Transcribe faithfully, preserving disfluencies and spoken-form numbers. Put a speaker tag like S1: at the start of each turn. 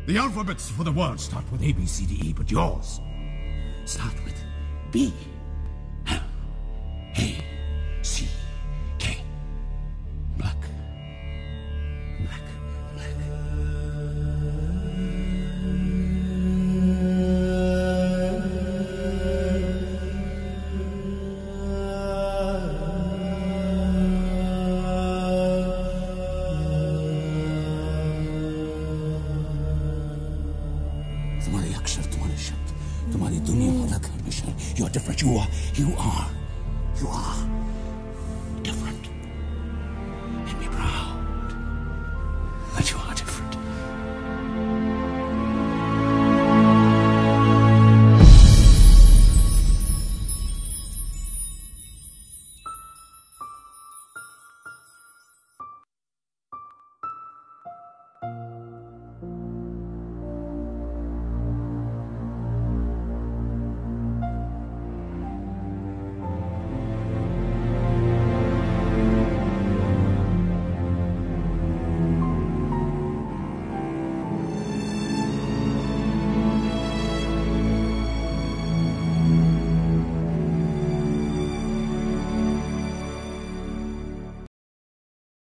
S1: The alphabets for the world start with A, B, C, D, E, but yours start with B. L, A, C, K. Black. Black. Black. तुम्हारे अक्षर, तुम्हारे शब्द, तुम्हारी दुनिया अलग है मिशर. You are different. You are. You are. You are.